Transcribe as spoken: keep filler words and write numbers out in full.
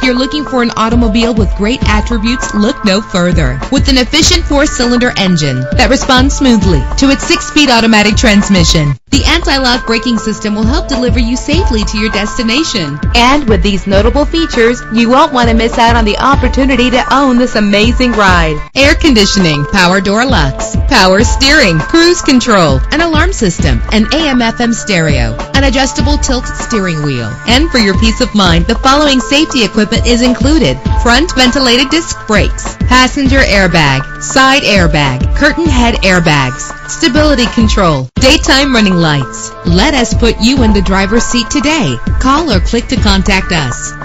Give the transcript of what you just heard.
you're looking for an automobile with great attributes, look no further. With an efficient four-cylinder engine that responds smoothly to its six-speed automatic transmission, the anti-lock braking system will help deliver you safely to your destination. And with these notable features, you won't want to miss out on the opportunity to own this amazing ride. Air conditioning, power door locks, power steering, cruise control, an alarm system, an A M F M stereo, an adjustable tilt steering wheel. And for your peace of mind, the following safety equipment is included: front ventilated disc brakes, passenger airbag, side airbag, curtain head airbags, stability control, daytime running lights. Let us put you in the driver's seat today. Call or click to contact us.